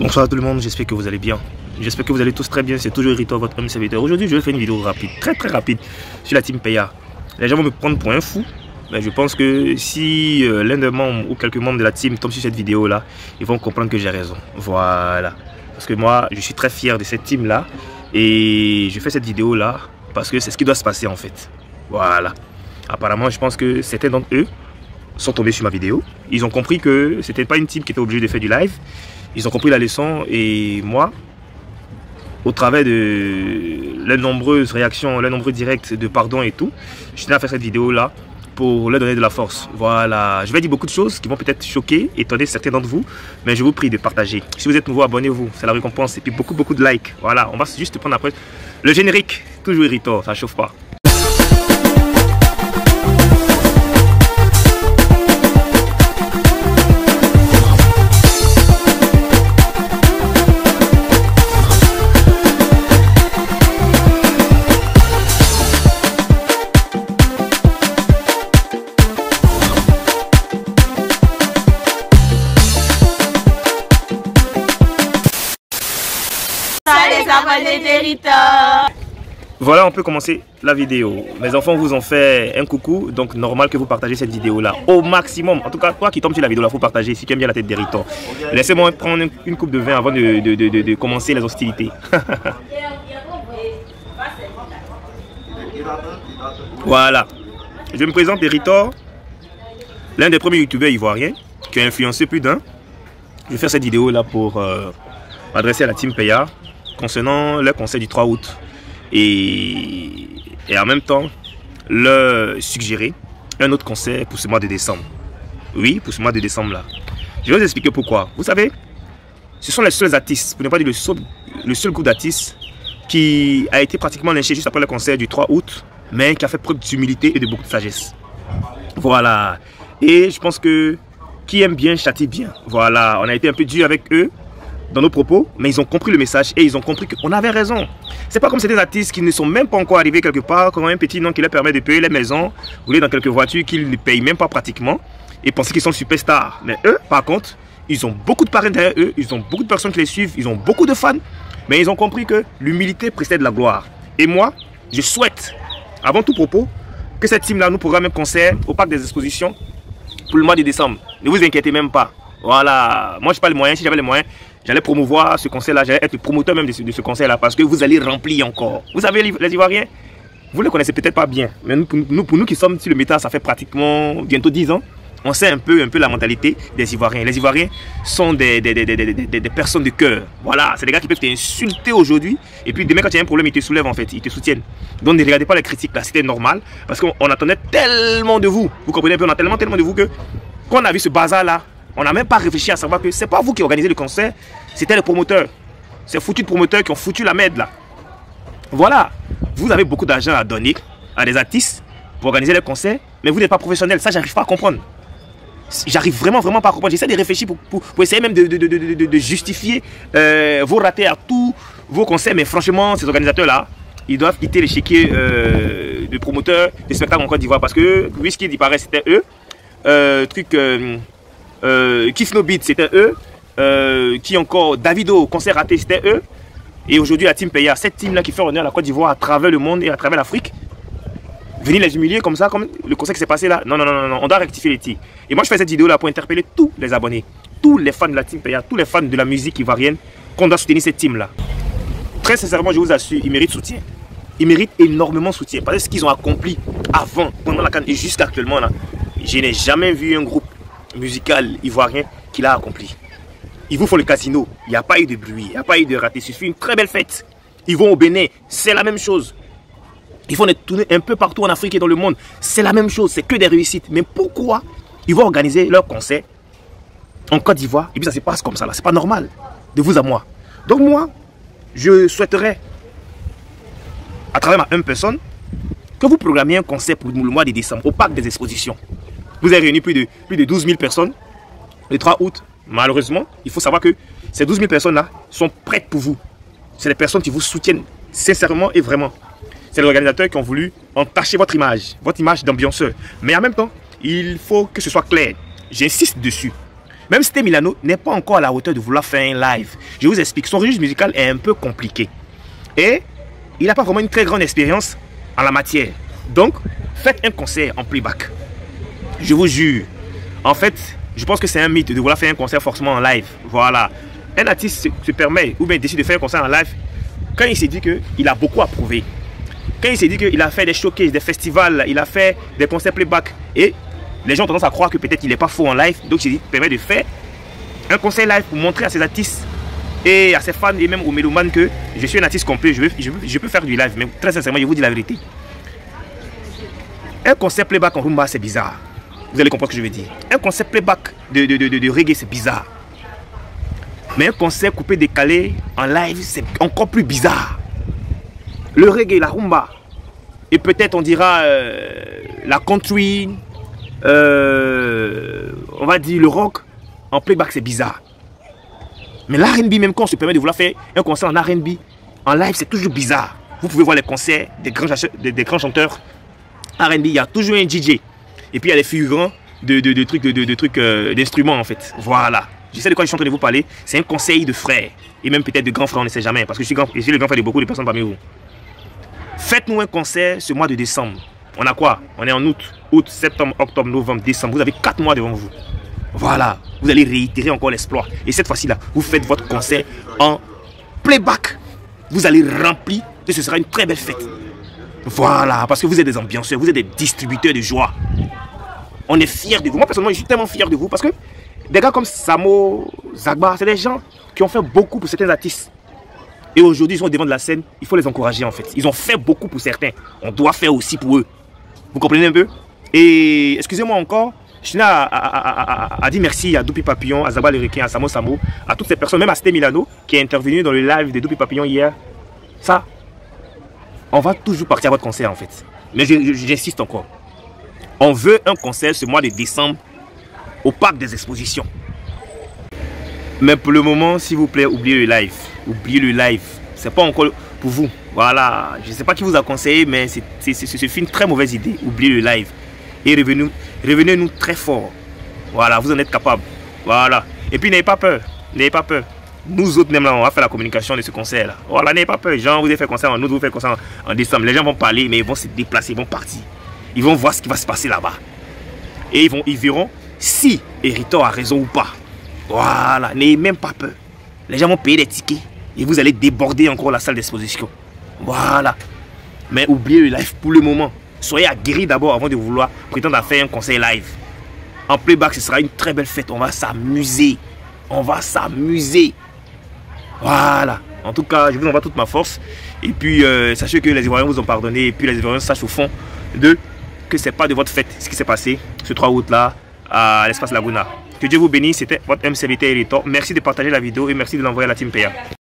Bonsoir à tout le monde, j'espère que vous allez bien. J'espère que vous allez tous très bien, c'est toujours Rito, votre homme serviteur. Aujourd'hui, je vais faire une vidéo rapide, très rapide, sur la team Peya. Les gens vont me prendre pour un fou, mais je pense que si l'un des membres ou quelques membres de la team tombent sur cette vidéo-là, ils vont comprendre que j'ai raison. Voilà. Parce que moi, je suis très fier de cette team-là. Et je fais cette vidéo-là parce que c'est ce qui doit se passer en fait. Voilà. Apparemment, je pense que certains d'entre eux sont tombés sur ma vidéo. Ils ont compris que c'était pas une team qui était obligée de faire du live. Ils ont compris la leçon et moi, au travers de leurs nombreuses réactions, leurs nombreux directs de pardon et tout, je tenais à faire cette vidéo-là pour leur donner de la force. Voilà, je vais dire beaucoup de choses qui vont peut-être choquer, étonner certains d'entre vous, mais je vous prie de partager. Si vous êtes nouveau, abonnez-vous, c'est la récompense. Et puis beaucoup de likes. Voilà, on va juste prendre après le générique, toujours irritant, ça chauffe pas. Voilà, on peut commencer la vidéo. Mes enfants vous ont fait un coucou, donc normal que vous partagez cette vidéo-là au maximum. En tout cas, toi qui tombes sur la vidéo, il faut partager si tu aimes bien la tête d'Hériton. Laissez-moi prendre une coupe de vin avant de commencer les hostilités. Voilà. Je me présente Hériton, l'un des premiers youtubeurs ivoiriens qui a influencé plus d'un. Je vais faire cette vidéo-là pour m'adresser à la team Peya concernant le concert du 3 août et en même temps leur suggérer un autre concert pour ce mois de décembre. Oui, pour ce mois de décembre là. Je vais vous expliquer pourquoi. Vous savez, ce sont les seuls artistes, pour ne pas dire le seul groupe d'artistes qui a été pratiquement lynché juste après le concert du 3 août, mais qui a fait preuve d'humilité et de beaucoup de sagesse. Voilà. Et je pense que qui aime bien châtie bien. Voilà, on a été un peu dur avec eux dans nos propos, mais ils ont compris le message et ils ont compris qu'on avait raison. C'est pas comme ces artistes qui ne sont même pas encore arrivés quelque part, qui ont un petit nom qui leur permet de payer les maisons, rouler dans quelques voitures qu'ils ne payent même pas pratiquement et penser qu'ils sont superstars. Mais eux, par contre, ils ont beaucoup de parrains derrière eux, ils ont beaucoup de personnes qui les suivent, ils ont beaucoup de fans, mais ils ont compris que l'humilité précède la gloire. Et moi, je souhaite, avant tout propos, que cette team-là nous programme un concert au Parc des Expositions pour le mois de décembre. Ne vous inquiétez même pas. Voilà, moi je n'ai pas les moyens, si j'avais les moyens, j'allais promouvoir ce concert-là, j'allais être le promoteur même de ce concert-là parce que vous allez remplir encore. Vous savez, les Ivoiriens, vous ne les connaissez peut-être pas bien, mais pour nous qui sommes sur le métal, ça fait pratiquement bientôt 10 ans, on sait un peu la mentalité des Ivoiriens. Les Ivoiriens sont des personnes de cœur. Voilà, c'est des gars qui peuvent t'insulter aujourd'hui et puis demain quand il y a un problème, ils te soulèvent en fait, ils te soutiennent. Donc ne regardez pas les critiques là, c'était normal parce qu'on attendait tellement de vous. Vous comprenez un peu, on a tellement de vous que quand on a vu ce bazar-là, on n'a même pas réfléchi à savoir que c'est pas vous qui organisez le concert, c'était les promoteurs. C'est foutu de promoteurs qui ont foutu la merde là. Voilà, vous avez beaucoup d'argent à donner à des artistes pour organiser les concerts, mais vous n'êtes pas professionnel. Ça, j'arrive pas à comprendre. J'arrive vraiment pas à comprendre. J'essaie de réfléchir pour essayer même de justifier vos ratés à tous vos concerts, mais franchement, ces organisateurs-là, ils doivent quitter l'échiquier de promoteurs de spectacles en Côte d'Ivoire parce que Whisky, il paraît, c'était eux. Kiff No Beat, c'était eux. Qui encore Davido, concert raté, c'était eux. Et aujourd'hui la team Peya, cette team là qui fait honneur à la Côte d'Ivoire à travers le monde et à travers l'Afrique, venir les humilier comme ça, comme le concert qui s'est passé là. Non, on doit rectifier les tirs. Et moi je fais cette vidéo là pour interpeller tous les abonnés, tous les fans de la team Peya, tous les fans de la musique ivoirienne, qu'on doit soutenir cette team là. Très sincèrement, je vous assure, ils méritent soutien. Ils méritent énormément de soutien parce que ce qu'ils ont accompli avant, pendant la CAN et jusqu'actuellement là, je n'ai jamais vu un groupe musical ivoirien qui l'a accompli. Ils vous font le casino, il n'y a pas eu de bruit, il n'y a pas eu de raté, il suffit une très belle fête. Ils vont au Bénin, c'est la même chose. Ils font des tournées un peu partout en Afrique et dans le monde, c'est la même chose, c'est que des réussites. Mais pourquoi ils vont organiser leur concert en Côte d'Ivoire et puis ça se passe comme ça là, c'est pas normal, de vous à moi. Donc moi, je souhaiterais, à travers ma humble personne, que vous programmiez un concert pour le mois de décembre au Parc des Expositions. Vous avez réuni plus de 12 000 personnes le 3 août. Malheureusement, il faut savoir que ces 12 000 personnes-là sont prêtes pour vous. C'est les personnes qui vous soutiennent sincèrement et vraiment. C'est les organisateurs qui ont voulu entacher votre image d'ambianceur. Mais en même temps, il faut que ce soit clair. J'insiste dessus. Même Sté Milano n'est pas encore à la hauteur de vouloir faire un live. Je vous explique, son registre musical est un peu compliqué. Et il n'a pas vraiment une très grande expérience en la matière. Donc, faites un concert en playback. Je vous jure. En fait, je pense que c'est un mythe de vouloir faire un concert forcément en live. Voilà. Un artiste se permet ou bien décide de faire un concert en live quand il s'est dit qu'il a beaucoup à prouver. Quand il s'est dit qu'il a fait des showcases, des festivals, il a fait des concerts playback. Et les gens ont tendance à croire que peut-être il n'est pas faux en live. Donc il permet de faire un concert live pour montrer à ses artistes et à ses fans et même aux mélomanes que je suis un artiste complet, je peux faire du live. Mais très sincèrement, je vous dis la vérité. Un concert playback en rumba, c'est bizarre. Vous allez comprendre ce que je veux dire. Un concert playback de reggae, c'est bizarre. Mais un concert coupé décalé en live, c'est encore plus bizarre. Le reggae, la rumba, et peut-être on dira la country, on va dire le rock, en playback, c'est bizarre. Mais l'R&B, même quand on se permet de vouloir faire un concert en R&B, en live, c'est toujours bizarre. Vous pouvez voir les concerts des grands chanteurs R&B, il y a toujours un DJ. Et puis il y a les figurants d'instruments en fait. Voilà. Je sais de quoi je suis en train de vous parler. C'est un conseil de frères. Et même peut-être de grands frères, on ne sait jamais. Parce que je suis le grand frère de beaucoup de personnes parmi vous. Faites-nous un concert ce mois de décembre. On a quoi? On est en août, septembre, octobre, novembre, décembre. Vous avez 4 mois devant vous. Voilà. Vous allez réitérer encore l'exploit. Et cette fois-ci là, vous faites votre concert en playback. Vous allez remplir et ce sera une très belle fête. Voilà. Parce que vous êtes des ambianceurs, vous êtes des distributeurs de joie. On est fiers de vous. Moi personnellement, je suis tellement fier de vous parce que des gars comme Samo, Zagba, c'est des gens qui ont fait beaucoup pour certains artistes. Et aujourd'hui, ils sont au devant de la scène. Il faut les encourager en fait. Ils ont fait beaucoup pour certains. On doit faire aussi pour eux. Vous comprenez un peu? Et excusez-moi encore, je tiens à dire merci à Doupi Papillon, à Zagba le Requin, à Samo, à toutes ces personnes, même à Sté Milano qui est intervenu dans le live de Doupi Papillon hier. Ça, on va toujours partir à votre concert en fait. Mais j'insiste encore. On veut un concert ce mois de décembre au parc des expositions. Mais pour le moment, s'il vous plaît, oubliez le live. Oubliez le live. C'est pas encore pour vous. Voilà. Je ne sais pas qui vous a conseillé, mais c'est une très mauvaise idée. Oubliez le live. Et revenez-nous très fort. Voilà, vous en êtes capable. Voilà. Et puis n'ayez pas peur. N'ayez pas peur. Nous autres, même là, on va faire la communication de ce concert-là. Voilà, n'ayez pas peur. Jean, vous avez fait concert en août, vous faites concert en décembre. Les gens vont parler, mais ils vont se déplacer, ils vont partir. Ils vont voir ce qui va se passer là-bas. Et ils verront si Héritor a raison ou pas. Voilà, n'ayez même pas peur. Les gens vont payer des tickets et vous allez déborder encore la salle d'exposition. Voilà. Mais oubliez le live pour le moment. Soyez aguerris d'abord avant de vouloir prétendre à faire un concert live. En playback, ce sera une très belle fête. On va s'amuser. On va s'amuser. Voilà. En tout cas, je vous envoie toute ma force. Et puis, sachez que les Ivoiriens vous ont pardonné. Et puis, les Ivoiriens sachent au fond que ce n'est pas de votre fête ce qui s'est passé ce 3 août là à l'espace Laguna. Que Dieu vous bénisse. C'était votre MCVT Héritor. Merci de partager la vidéo et merci de l'envoyer à la Team PA.